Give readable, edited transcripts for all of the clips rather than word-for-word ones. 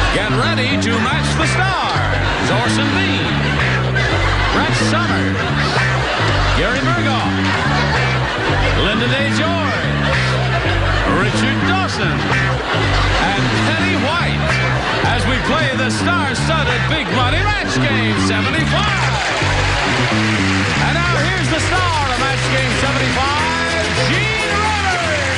Get ready to match the stars. Orson Bean, Brett Summers, Gary Burghoff, Lynda Day George, Richard Dawson, and Penny White as we play the star-studded Big Money Match Game 75. And now here's the star of Match Game 75, Gene Rivers.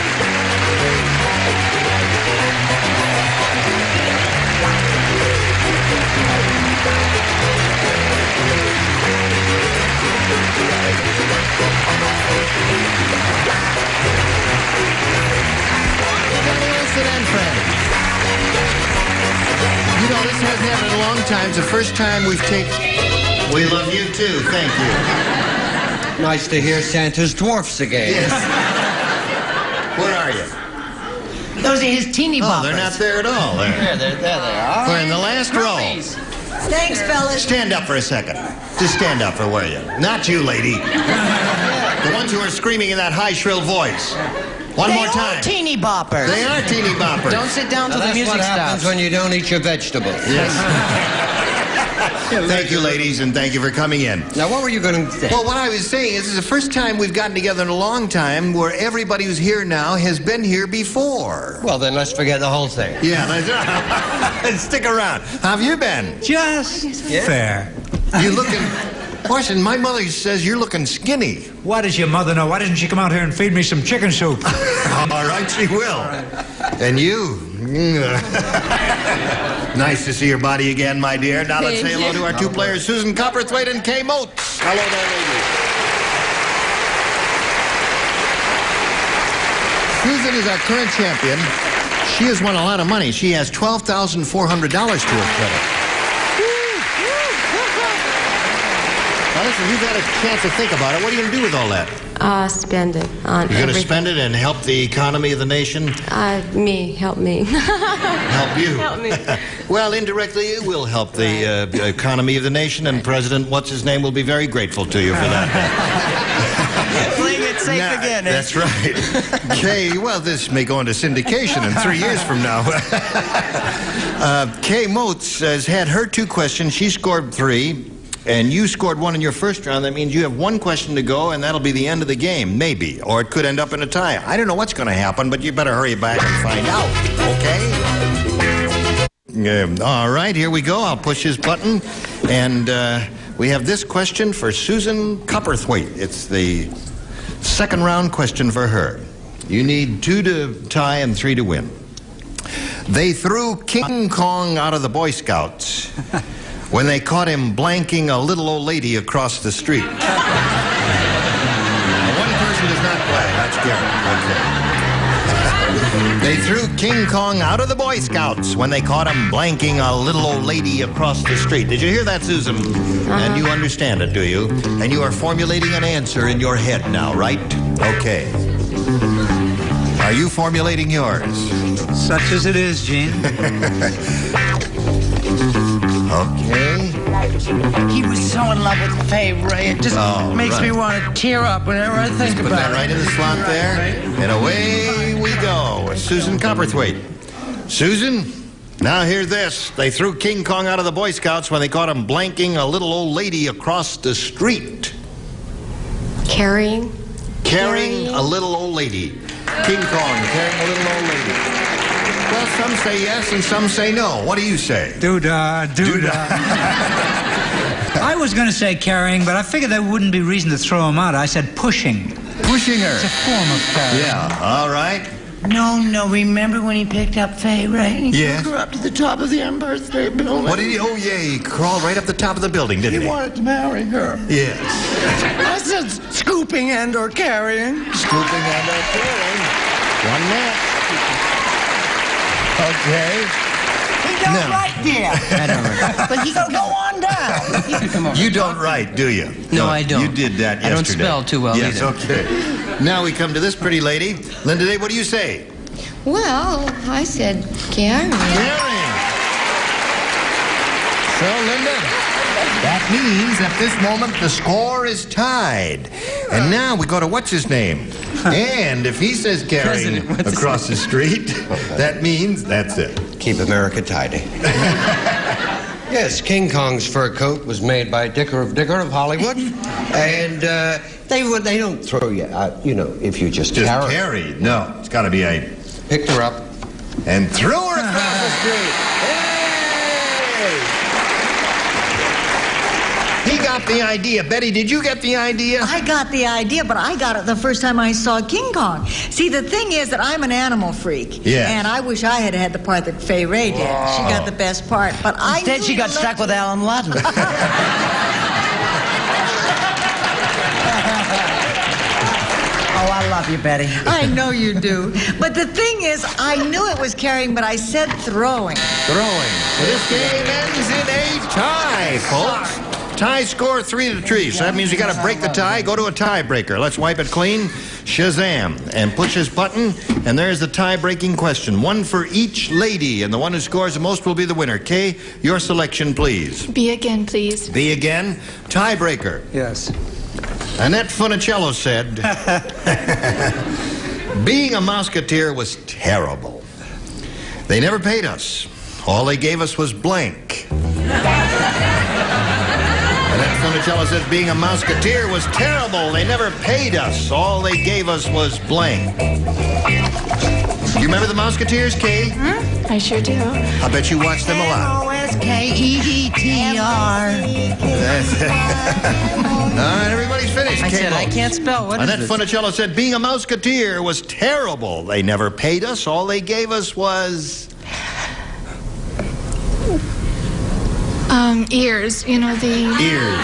And friends. You know, this hasn't happened in a long time. It's the first time we've taken... We love you, too. Thank you. Nice to hear Santa's dwarfs again. Yes. Where are you? Those are his teeny boppers. Oh, they're not there at all. There they are. We're in the last row. Thanks, fellas. Stand up for a second. Just stand up for where you? Not you, lady. The ones who are screaming in that high, shrill voice. One more time. They are teeny boppers. They are teeny boppers. Don't sit down till the music stops. That's what happens when you don't eat your vegetables. Yes. Thank you, ladies, and thank you for coming in. Now, what were you going to say? Well, what I was saying is, this is the first time we've gotten together in a long time where everybody who's here now has been here before. Well, then let's forget the whole thing. Yeah, that's right. Stick around. How have you been? Just fair. You looking... Orson, my mother says you're looking skinny. What does your mother know? Why doesn't she come out here and feed me some chicken soup? All right, she will. And you? Nice to see your body again, my dear. Now let's say hello to our two players, Susan Copperthwaite and Kay Moats. Hello there, ladies. Susan is our current champion. She has won a lot of money. She has $12,400 to her credit. Now listen, you've had a chance to think about it. What are you going to do with all that? Spend it on You're going to spend it and help the economy of the nation? help me. Help you? Help me. Well, indirectly, it will help the economy of the nation, and President What's-His-Name will be very grateful to you for that. Playing it safe again. That's right. Kay, well, this may go into syndication in 3 years from now. Kay Moats has had her 2 questions. She scored 3. And you scored 1 in your first round. That means you have 1 question to go, and that'll be the end of the game, maybe. Or it could end up in a tie. I don't know what's going to happen, but you better hurry back and find out, okay? All right, here we go. I'll push his button. And we have this question for Susan Copperthwaite. It's the second round question for her. You need 2 to tie and 3 to win. They threw King Kong out of the Boy Scouts when they caught him blanking a little old lady across the street. One person does not play. That's Gary. Okay. They threw King Kong out of the Boy Scouts when they caught him blanking a little old lady across the street. Did you hear that, Susan? And you understand it, do you? And you are formulating an answer in your head now, right? Okay. Are you formulating yours? Such as it is, Gene. Okay. He was so in love with Faye Ray. It just makes me want to tear up whenever I think about it. Put that right in the slot there. And away we go with Susan Copperthwaite. Susan, now hear this. They threw King Kong out of the Boy Scouts when they caught him blanking a little old lady across the street. Carrying a little old lady. King Kong carrying a little old lady. Well, some say yes and some say no. What do you say? Doo-dah, doo-dah. I was going to say carrying, but I figured there wouldn't be reason to throw him out. I said pushing. Pushing her. It's a form of carrying. Yeah, all right. No, remember when he picked up Faye Ray? And he Yes. took her up to the top of the Empire State Building? What did he? Oh, yeah, he crawled right up the top of the building, didn't he? He wanted to marry her. Yes. I said scooping and or carrying. Scooping and carrying. 1 minute. Okay. He don't write, dear. I don't know. But you can go on down. You don't write, do you? No, I don't. You did that yesterday. I don't spell too well yes, either. Okay. Now we come to this pretty lady. Lynda Day, what do you say? Well, I said carrying. Carrying. So, Lynda, that means at this moment the score is tied. And now we go to what's-his-name. And if he says carrying across the street, that means that's it. keep America tidy. Yes, King Kong's fur coat was made by Dicker of Hollywood, and they don't throw you out, you know, if you just carry. No, it's got to be a... Picked her up and threw her across the street. He got the idea. Betty, did you get the idea? I got the idea, but I got it the first time I saw King Kong. See, the thing is that I'm an animal freak. Yeah. And I wish I had had the part that Fay Ray did. Whoa. She got the best part. But instead she got stuck with Alan Ludlam. Oh, I love you, Betty. I know you do. But the thing is, I knew it was carrying, but I said throwing. Throwing. So this game ends in a tie, folks. Tie score 3-3. So that means you got to break the tie, go to a tiebreaker. Let's wipe it clean. Shazam. And push this button, and there's the tie-breaking question. One for each lady, and the one who scores the most will be the winner. Kay, your selection, please. B again, please. B again. Tiebreaker. Yes. Annette Funicello said, being a Musketeer was terrible. They never paid us. All they gave us was blank. Annette Funicello says, being a Musketeer was terrible. They never paid us. All they gave us was blank. You remember the Musketeers, Kay? I sure do. I bet you watched them a lot. Oskedetr. All right, everybody's finished. I said, I can't spell. What is Annette this? Funicello said, being a Musketeer was terrible. They never paid us. All they gave us was... Ears. You know, the... ears.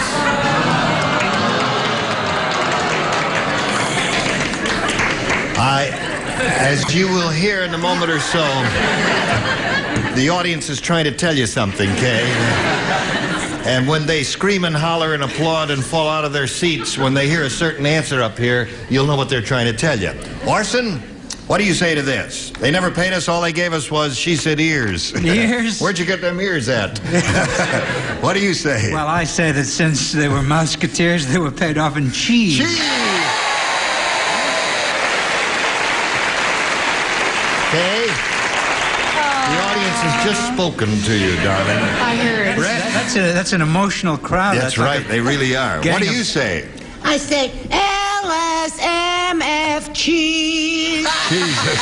As you will hear in a moment or so, the audience is trying to tell you something, Kay. And when they scream and holler and applaud and fall out of their seats when they hear a certain answer up here, you'll know what they're trying to tell you. Orson, what do you say to this? They never paid us. All they gave us was, she said, ears. Ears? Where'd you get them ears at? What do you say? Well, I say that since they were Musketeers, they were paid off in cheese. Cheese! Okay? The audience has just spoken to you, darling. I heard. Brett? That's an emotional crowd. That's right. They really are. What do you say? I say LSMF cheese. Jesus.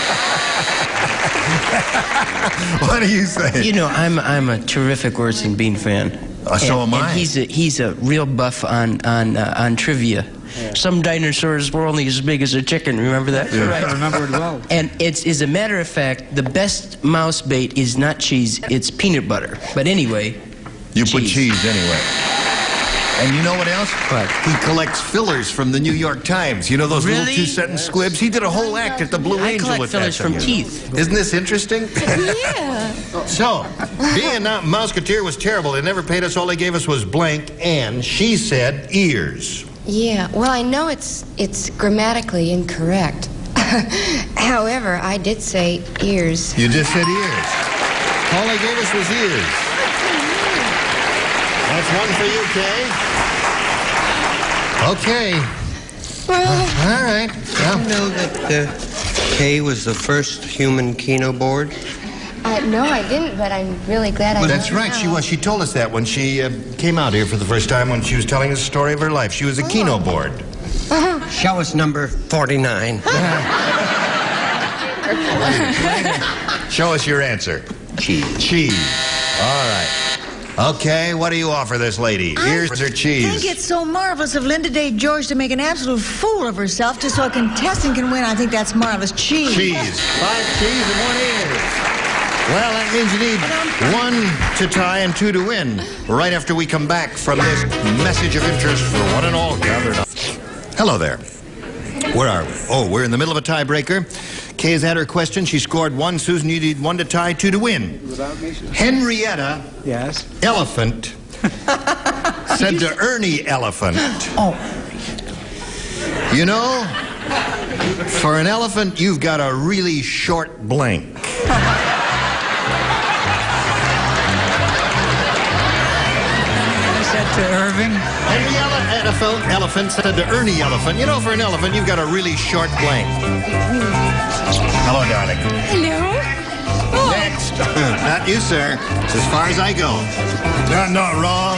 What do you say? You know, I'm a terrific Orson Bean fan. So am I. And he's a real buff on trivia. Yeah. Some dinosaurs were only as big as a chicken. Remember that? Yeah. Right. I remember it well. And as a matter of fact, the best mouse bait is not cheese; it's peanut butter. But anyway, you put cheese anyway. And you know what else? What? He collects fillers from the New York Times. You know those Really? little two-sentence squibs? He did a whole act at the Blue Angel collect with fillers that from thing. teeth. Isn't this interesting? Yeah. So, being a Musketeer was terrible. They never paid us. All they gave us was blank. And she said ears. Yeah, well, I know it's grammatically incorrect. However, I did say ears. You just said ears. All they gave us was ears. That's one for you, Kay. Okay. Well, All right. Well, You know that Kay was the first human keno board? no, I didn't, but I'm really glad I that's know right. now. She was. She told us that when she came out here for the first time when she was telling us the story of her life. She was a keno board. Show us number 49. Show us your answer. Cheese. Cheese. All right. Okay, what do you offer this lady? Ears or I think cheese? it's so marvelous of Lynda Day George to make an absolute fool of herself just so a contestant can win. I think that's marvelous. Cheese. Cheese. 5 cheese and 1 ears. Well, that means you need 1 to tie and 2 to win. Right after we come back from this message of interest for one and all gathered up. Hello there. Where are we? Oh, we're in the middle of a tiebreaker. Kay has had her question. She scored 1. Susan, you need 1 to tie, 2 to win. Henrietta Yes. Elephant said to Ernie Elephant, Oh. you know, for an elephant, you've got a really short blank. I said to Irving. Henrietta Elephant said to Ernie Elephant, you know, for an elephant, you've got a really short blank. Hello, darling. Hello. Next. list. Not you, sir. It's as far as I go. Not wrong.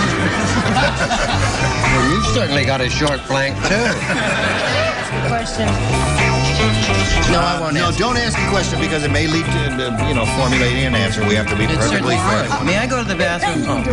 Well, you've certainly got a short flank, too. Question. No, I won't No, answer. don't ask a question because it may lead to, formulating an answer. We have to be perfectly fair. May I go to the bathroom? Oh.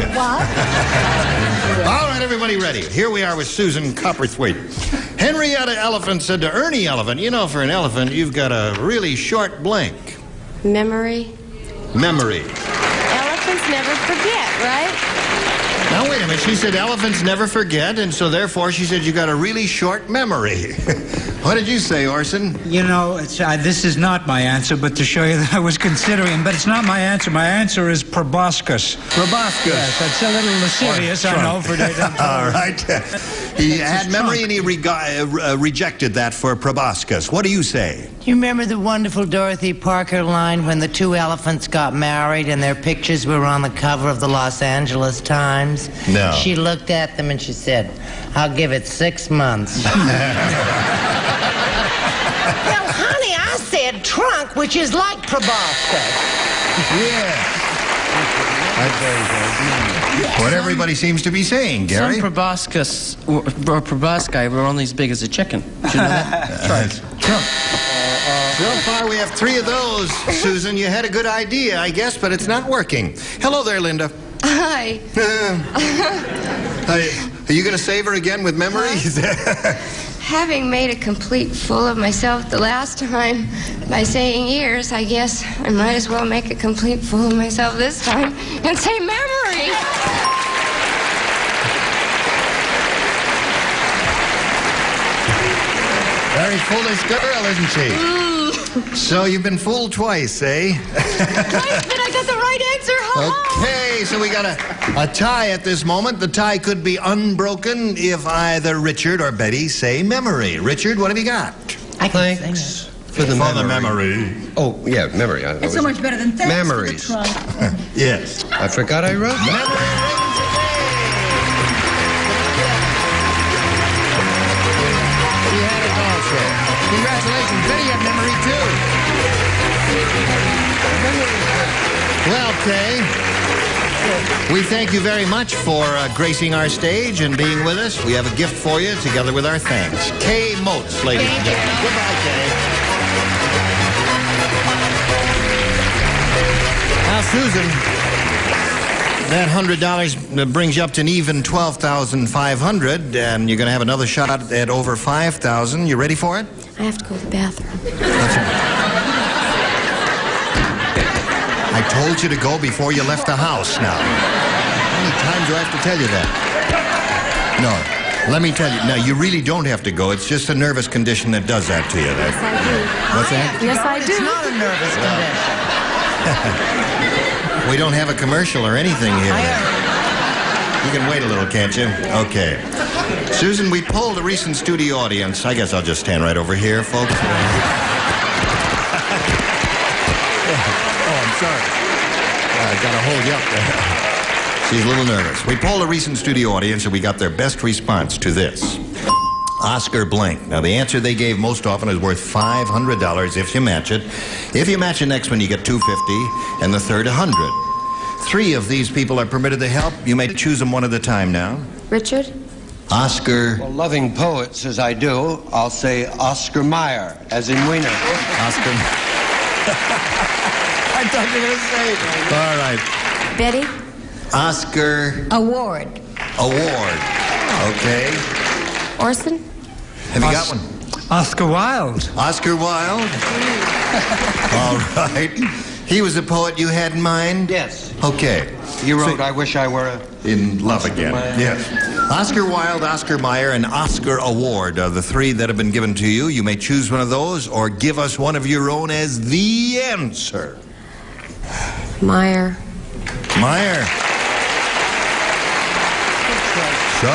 All right, everybody ready. Here we are with Susan Copperthwaite. Henrietta Elephant said to Ernie Elephant, for an elephant, you've got a really short blank. Memory. Memory. Elephants never forget, right? Now, wait a minute. She said elephants never forget, and so therefore she said you got a really short memory. What did you say, Orson? This is not my answer, but to show you that I was considering, but it's not my answer. My answer is proboscis. Proboscis. Yes, that's a little lascivious, I know, for daytime. All right. He had memory and he rejected that for proboscis. What do you say? Do you remember the wonderful Dorothy Parker line when the two elephants got married and their pictures were on the cover of the Los Angeles Times? No. She looked at them and she said, I'll give it 6 months. Well, honey, I said trunk, which is like proboscis. Yeah. What everybody seems to be saying, Gary. Some proboscis or probosci were only as big as a chicken. Did you know that? Try it. So far, we have 3 of those, Susan. You had a good idea, I guess, but it's not working. Hello there, Lynda. Hi. Are you going to save her again with memories? Having made a complete fool of myself the last time by saying years, I guess I might as well make a complete fool of myself this time and say memory. Very foolish girl, isn't she? So you've been fooled twice, eh? Twice, but I got the right answer. Okay, so we got a tie at this moment. The tie could be unbroken if either Richard or Betty say memory. Richard, what have you got? Thanks for the memory. Oh, yeah, memory. It's so much better than thanks Memories. for the trunk. Yes. I forgot I wrote that. You had it also. Congratulations, Betty had memory too. Well, Kay, we thank you very much for gracing our stage and being with us. We have a gift for you together with our thanks. Kay Motes, ladies and gentlemen. Goodbye, Kay. Now, Susan, that $100 brings you up to an even $12,500, and you're going to have another shot at over $5,000. You ready for it? I have to go to the bathroom. That's right. I told you to go before you left the house now. How many times do I have to tell you that? No, let me tell you. Now, you really don't have to go. It's just a nervous condition that does that to you. Yes, I do. What's that? Yes, I do. It's not a nervous condition. We don't have a commercial or anything here. You can wait a little, can't you? Okay. Susan, we polled a recent studio audience. I guess I'll just stand right over here, folks. Sorry. I got to hold you up there. She's a little nervous. We polled a recent studio audience and we got their best response to this. Oscar blank. Now, the answer they gave most often is worth $500 if you match it. If you match the next one, you get $250 and the third $100. 3 of these people are permitted to help. You may choose them one at a time now. Richard? Oscar. Well, loving poets as I do, I'll say Oscar Mayer, as in Wiener. Oscar. I thought you were going to say it. Betty? Oscar. Award. Award. Okay. Orson? Have you got one? Oscar Wilde. Oscar Wilde? All right. He was a poet you had in mind? Yes. Okay. You wrote I Wish I Were In Love Again. Mayer. Yes. Oscar Wilde, Oscar Mayer, and Oscar Award are the 3 that have been given to you. You may choose one of those or give us one of your own as the answer. Meyer. Meyer. So,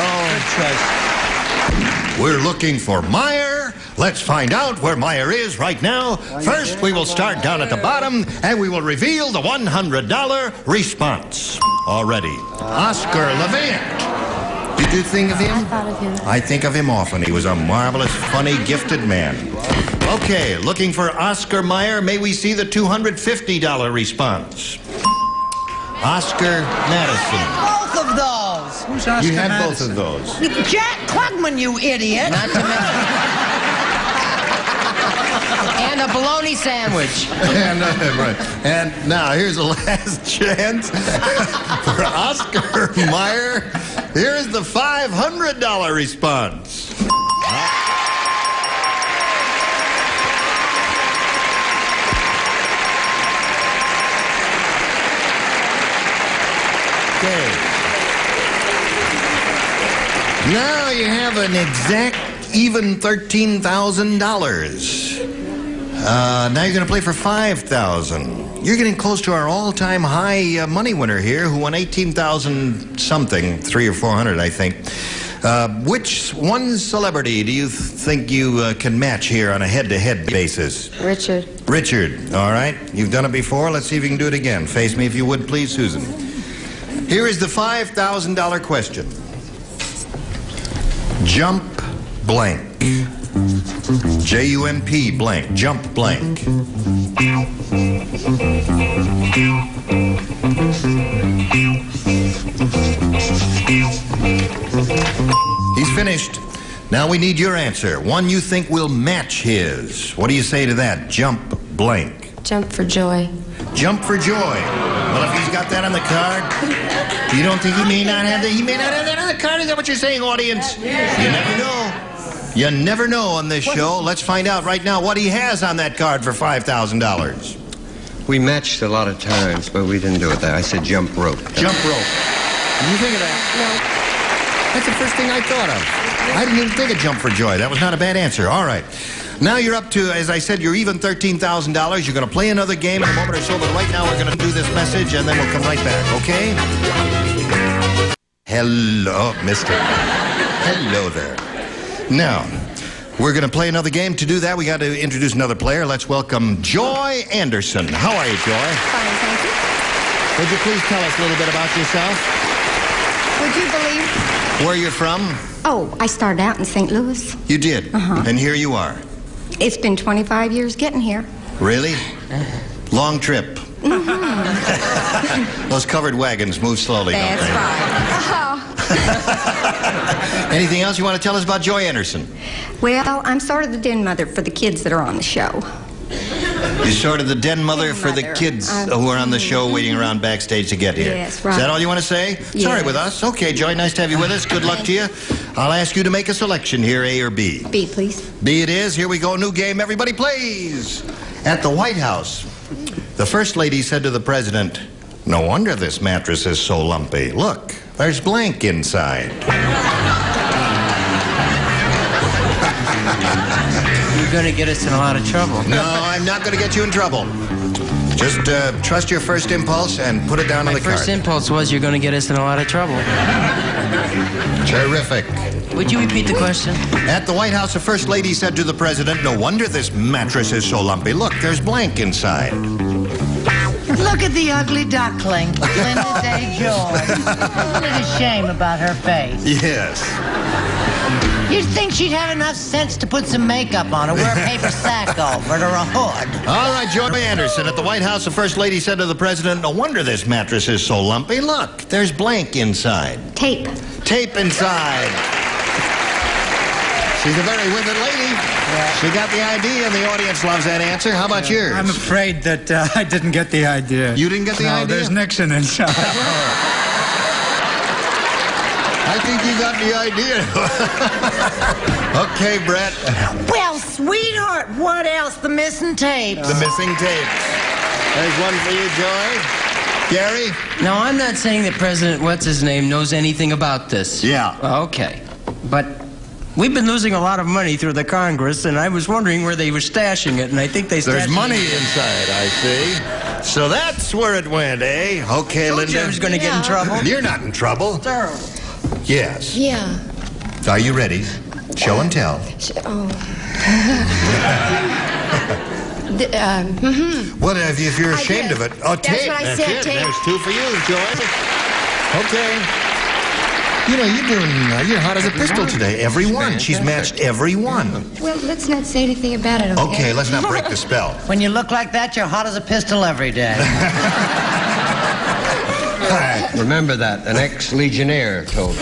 we're looking for Meyer. Let's find out where Meyer is right now. First, we will start down at the bottom, and we will reveal the $100 response. Already, Oscar Levant. Did you think of him? I thought of him. I think of him often. He was a marvelous, funny, gifted man. Okay, looking for Oscar Mayer. May we see the $250 response? Oscar Madison. Both of those. Who's Oscar You had Madison? both of those. Jack Klugman, you idiot. Not to mention. And a bologna sandwich. And now here's the last chance for Oscar Mayer. Here's the $500 response. Okay. Now you have an exact even $13,000. Now you're going to play for $5,000. You're getting close to our all-time high money winner here, who won $18,000 something, $300 or $400, I think. Which one celebrity do you think you can match here on a head-to-head basis? Richard. Richard, all right. You've done it before. Let's see if you can do it again. Face me if you would, please, Susan. Here is the $5,000 question. Jump blank. J-U-M-P blank. Jump blank. He's finished. Now we need your answer. One you think will match his. What do you say to that? Jump blank. Jump for joy. Jump for joy. Well, if he's got that on the card, you don't think he may not have that? He may not have that on the card? Is that what you're saying, audience? You never know. You never know on this show. Let's find out right now what he has on that card for $5,000. We matched a lot of times, but we didn't do it there. I said jump rope. Jump rope. Did you think of that? No. That's the first thing I thought of. I didn't even think of jump for joy. That was not a bad answer. All right. Now you're up to, as I said, you're even $13,000. You're going to play another game in a moment or so, but right now we're going to do this message, and then we'll come right back, okay? Hello, mister. Hello there. Now, we're going to play another game. To do that, we got to introduce another player. Let's welcome Joy Anderson. How are you, Joy? Fine, thank you. Would you please tell us a little bit about yourself? Would you believe? Where you're from? Oh, I started out in St. Louis. You did? And here you are. It's been 25 years getting here. Really? Long trip. Those covered wagons move slowly, don't they? That's right. Anything else you want to tell us about Joy Anderson? Well, I'm sort of the den mother for the kids that are on the show. You're sort of the den mother Den for the mother. kids who are on the show waiting around backstage to get here. Yes, right. Is that all you want to say? Sorry Yes. with us. Okay, Joy, nice to have you with us. Good luck to you. I'll ask you to make a selection here, A or B. B, please. B it is. Here we go. New game. Everybody plays. At the White House, the First Lady said to the President, "No wonder this mattress is so lumpy. Look, there's blank inside." You're going to get us in a lot of trouble. No, I'm not going to get you in trouble. Just trust your first impulse and put it down on the card. My first impulse was you're going to get us in a lot of trouble. Terrific. Would you repeat the question? At the White House, the First Lady said to the President, "No wonder this mattress is so lumpy. Look, there's blank inside." Look at the ugly duckling, Lynda Day George. Isn't it a shame about her face? Yes. You'd think she'd have enough sense to put some makeup on or wear a paper sack over it or a hood. All right, Joy Anderson. At the White House, the First Lady said to the President, "No wonder this mattress is so lumpy. Look, there's blank inside." Tape. Tape inside. She's a very wicked lady. She got the idea, and the audience loves that answer. How about yours? I'm afraid that I didn't get the idea. You didn't get the idea? No, there's Nixon inside. I think you got the idea. Okay, Brett. Well, sweetheart, what else? The missing tapes. The missing tapes. There's one for you, Joy. Gary? Now, I'm not saying that President What's-His-Name knows anything about this. Yeah. Okay. But we've been losing a lot of money through the Congress, and I was wondering where they were stashing it, and I think they stashed There's money it. inside, I see. So that's where it went, eh? Okay, Told you I Lynda. was going to get in trouble. You're not in trouble. Terrible. Yes. Yeah. Are you ready? Show and tell. Oh. Well, if you're ashamed of it. Oh, That's tape. what I That's said, it. tape. There's two for you, Joy. Okay. You know, you're hot as a pistol today. Every one. She's matched every one. Well, let's not say anything about it, okay? Okay, let's not break the spell. When you look like that, you're hot as a pistol every day. Remember that. An ex-legionnaire told me.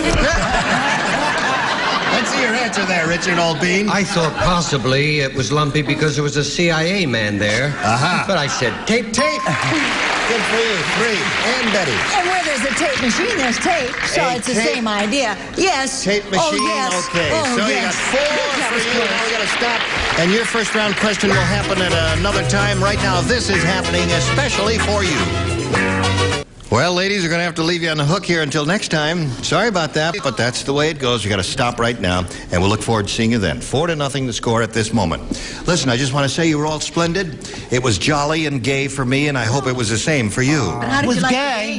Let's see your answer there, Richard Old Bean. I thought possibly it was lumpy because there was a CIA man there. But I said, tape. Good for you. 3. And Betty. And where there's a tape machine, there's tape. So it's the same idea. Yes. Tape machine. Oh, yes. Okay. Oh, so yes. you got 4 for you. Now we got to stop. And your first round question will happen at another time. Right now, this is happening especially for you. Well, ladies, we're going to have to leave you on the hook here until next time. Sorry about that, but that's the way it goes. We got to stop right now, and we'll look forward to seeing you then. 4-0 the score at this moment. Listen, I just want to say you were all splendid. It was jolly and gay for me, and I hope it was the same for you. But how did you like gay.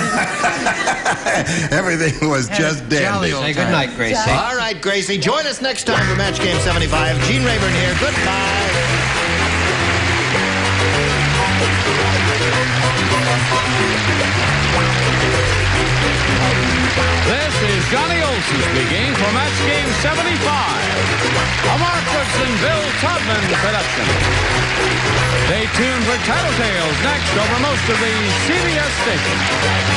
Everything was just dandy. Say good night, Gracie. All right, Gracie, join us next time for Match Game 75. Gene Rayburn here. Goodbye. This is Johnny Olson speaking for Match Game 75, a Marcus and Bill Todman production. Stay tuned for Tattletales next over most of the CBS stations.